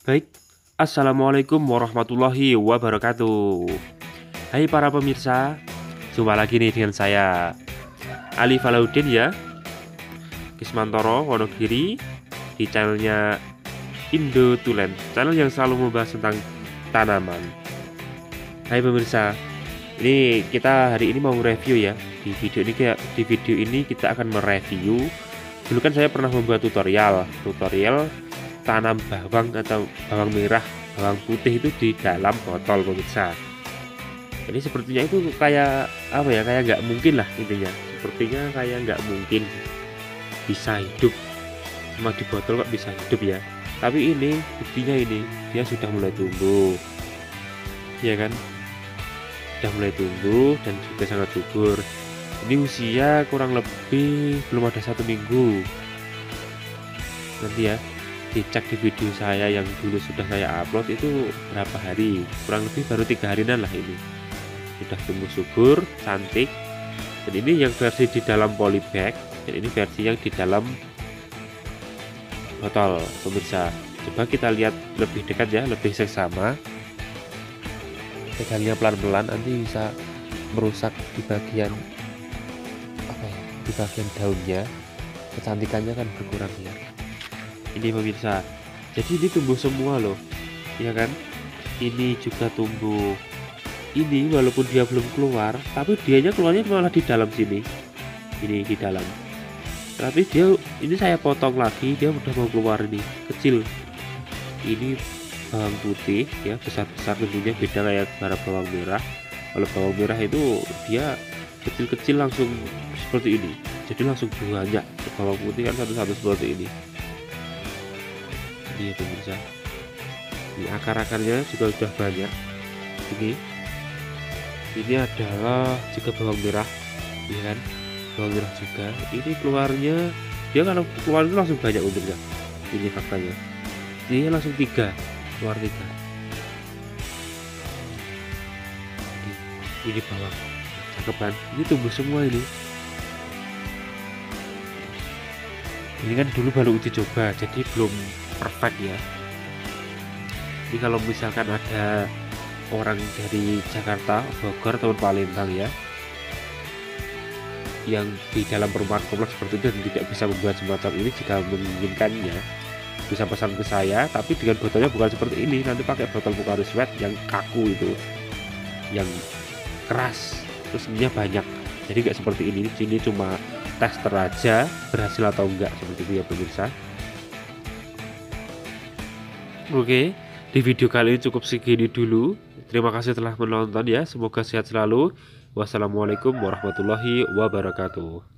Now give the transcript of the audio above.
Baik, Assalamualaikum warahmatullahi wabarakatuh. Hai para pemirsa, jumpa lagi nih dengan saya Ali Falaudin ya, Kismantoro Wonogiri, di channelnya Indo Tulen, channel yang selalu membahas tentang tanaman. Hai pemirsa, ini kita hari ini mau review ya. Di video ini kita akan mereview. Dulu kan saya pernah membuat tutorial tanam bawang atau bawang merah, bawang putih itu di dalam botol pemirsa. Jadi sepertinya itu kayak apa ya, kayak nggak mungkin lah intinya. Sepertinya kayak nggak mungkin bisa hidup cuma di botol kok bisa hidup ya. Tapi ini buktinya, ini dia sudah mulai tumbuh, ya kan? Sudah mulai tumbuh dan juga sangat subur. Ini usia kurang lebih belum ada 1 minggu. Nanti ya dicek di video saya yang dulu sudah saya upload itu berapa hari, kurang lebih baru 3 harian lah. Ini sudah tumbuh subur, cantik. Dan ini yang versi di dalam polybag, dan ini versi yang di dalam botol pemirsa. Coba kita lihat lebih dekat ya, lebih seksama. Pegangnya pelan-pelan, nanti bisa merusak di bagian apa ya, di bagian daunnya, kecantikannya kan berkurang ya. Ini pemirsa, jadi ini tumbuh semua loh, ya kan? Ini juga tumbuh. Ini walaupun dia belum keluar, tapi dianya keluarnya malah di dalam sini. Ini di dalam. Tapi dia, ini saya potong lagi, dia udah mau keluar ini, kecil. Ini bawang putih ya, besar-besar tentunya, beda kayak bawang merah. Kalau bawang merah itu dia kecil-kecil langsung seperti ini. Jadi langsung banyak. Bawang putih kan satu-satu seperti ini. Iya pemirsa, ini akar-akarnya juga sudah banyak. Ini adalah juga bawang merah, ya kan? Bawang merah juga. Ini keluarnya, dia kalau keluar itu langsung banyak pemirsa. Ini faktanya. Dia langsung 3, keluar 3. Ini bawang, cakep kan? Ini tumbuh semua ini. Ini kan dulu baru uji coba, jadi belum perfect ya. Ini kalau misalkan ada orang dari Jakarta, Bogor atau Palembang ya, yang di dalam perumahan kompleks seperti itu dan tidak bisa membuat semacam ini, jika menginginkannya bisa pesan ke saya, tapi dengan botolnya bukan seperti ini. Nanti pakai botol Pocari Sweat yang kaku itu, yang keras, terus ininya banyak. Jadi nggak seperti ini. Ini cuma tester aja berhasil atau enggak, seperti itu ya pemirsa. Oke, di video kali ini cukup segini dulu. Terima kasih telah menonton ya. Semoga sehat selalu. Wassalamualaikum warahmatullahi wabarakatuh.